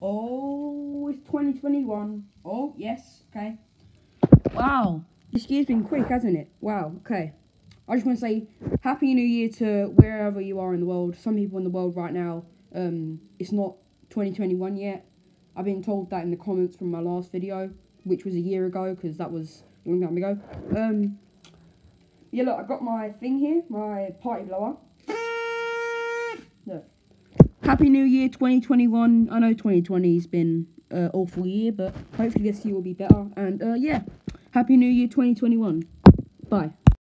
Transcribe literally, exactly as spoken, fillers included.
Oh, it's twenty twenty-one. Oh, yes, okay. Wow, this year's been quick, hasn't it? Wow, okay. I just want to say Happy New Year to wherever you are in the world. Some people in the world right now, um, it's not twenty twenty-one yet. I've been told that in the comments from my last video, which was a year ago, because that was a long time ago. Um, yeah, look, I got my thing here, my party blower. Look. Happy New Year twenty twenty-one. I know twenty twenty's been an uh, awful year, but hopefully this year will be better. And uh, yeah, Happy New Year twenty twenty-one. Bye.